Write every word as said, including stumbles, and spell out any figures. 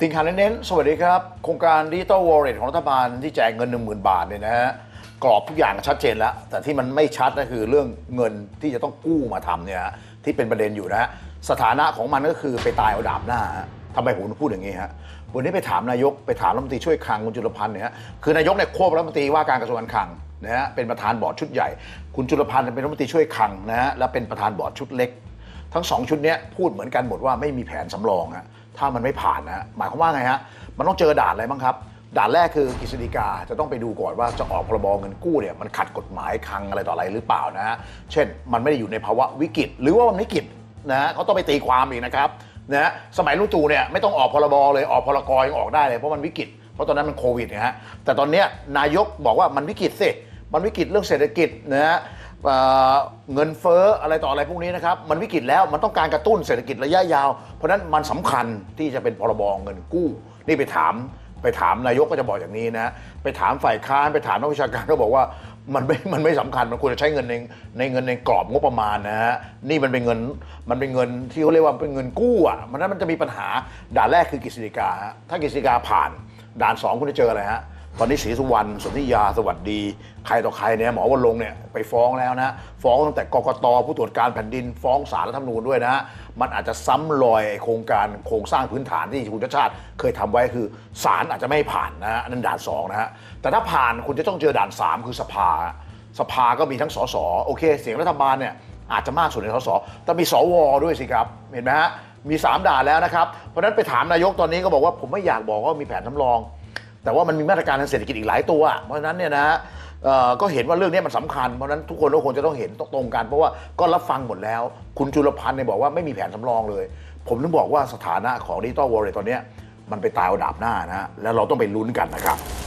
ติงขันเน้นสวัสดีครับโครงการดิจิตอลวอลเล็ตของรัฐบาลที่แจกเงิน หนึ่งหมื่น บาทเนี่ยนะฮะกรอบทุกอย่างชัดเจนแล้วแต่ที่มันไม่ชัดก็คือเรื่องเงินที่จะต้องกู้มาทำเนี่ยที่เป็นประเด็นอยู่นะฮะสถานะของมันก็คือไปตายเอาดาบหน้าทำไมผมพูดอย่างนี้ฮะวันนี้ไปถามนายกไปถามรัฐมนตรีช่วยคลังคุณจุลพันธ์เนี่ยคือนายกเนี่ยควบรัฐมนตรีว่าการกระทรวงการคลังนะฮะเป็นประธานบอร์ดชุดใหญ่คุณจุลพันธ์เป็นรัฐมนตรีช่วยคลังนะฮะและเป็นประธานบอร์ดชุดเล็กทั้งสองชุดนี้พูดเหมือนกันหมดว่าไม่มีแผนสำรองฮะถ้ามันไม่ผ่านนะหมายความว่าไงฮะมันต้องเจอด่านอะไรบ้างครับด่านแรกคือกฤษฎีกาจะต้องไปดูก่อนว่าจะออกพรบเงินกู้เนี่ยมันขัดกฎหมายคลังอะไรต่ออะไรหรือเปล่านะฮะเช่นมันไม่ได้อยู่ในภาวะวิกฤตหรือว่ามันวิกฤตนะฮะเขาต้องไปตีความอีกนะครับนะฮะสมัยลุงตู่เนี่ยไม่ต้องออกพรบเลยออกพรกยังออกได้เลยเพราะมันวิกฤตเพราะตอนนั้นมันโควิดนะฮะแต่ตอนนี้นายกบอกว่ามันวิกฤตสิมันวิกฤตเรื่องเศรษฐกิจนะฮะเงินเฟ้ออะไรต่ออะไรพวกนี้นะครับมันวิกฤตแล้วมันต้องการกระตุ้นเศรษฐกิจระยะยาวเพราะนั้นมันสำคัญที่จะเป็นพรบเงินกู้นี่ไปถามไปถามนายกก็จะบอกอย่างนี้นะไปถามฝ่ายค้านไปถามนักวิชาการก็บอกว่ามันไม่มันไม่สำคัญมันควรจะใช้เงินในในเงินในกรอบงบประมาณนะฮะนี่มันเป็นเงินมันเป็นเงินที่เขาเรียกว่าเป็นเงินกู้อ่ะมันนั้นมันจะมีปัญหาด่านแรกคือกฤษฎีกาฮะถ้ากฤษฎีกาผ่านด่านสองคุณจะเจออะไรฮะตอนนี้ศรีสุวรรณสนธิยาสวัสดีใครต่อใครเนี่ยหมอวรงค์เนี่ยไปฟ้องแล้วนะฟ้องตั้งแต่กกตผู้ตรวจการแผ่นดินฟ้องศาลรัฐธรรมนูญด้วยนะฮะมันอาจจะซ้ำรอยโครงการโครงสร้างพื้นฐานที่คุณชาติชาติเคยทำไว้คือศาลอาจจะไม่ผ่านนะฮะนั่นด่านสองนะฮะแต่ถ้าผ่านคุณจะต้องเจอด่านสามคือสภาสภาก็มีทั้งสสโอเคเสียงรัฐบาลเนี่ยอาจจะมากสุดในสสแต่มีสวด้วยสิครับเห็นไหมฮะมีสามด่านแล้วนะครับเพราะฉะนั้นไปถามนายกตอนนี้ก็บอกว่าผมไม่อยากบอกว่ามีแผนสำรองแต่ว่ามันมีมาตรการทางเศรษฐกิจอีกหลายตัวเพราะฉะนั้นเนี่ยนะก็เห็นว่าเรื่องนี้มันสำคัญเพราะฉะนั้นทุกคนก็ควรจะต้องเห็นตรงกันเพราะว่าก็รับฟังหมดแล้วคุณจุลพันธ์เนี่ยบอกว่าไม่มีแผนสำรองเลยผมถึงบอกว่าสถานะของดิจิตอลวอลเล็ตตอนนี้มันไปตายเอาดาบหน้านะแล้วเราต้องไปลุ้นกันนะครับ